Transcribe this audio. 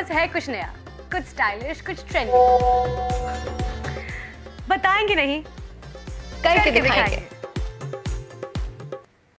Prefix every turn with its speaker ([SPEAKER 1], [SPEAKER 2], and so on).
[SPEAKER 1] बस है कुछ नया, कुछ स्टाइलिश, कुछ ट्रेंडी। बताएंगे नहीं, करके दिखाएंगे।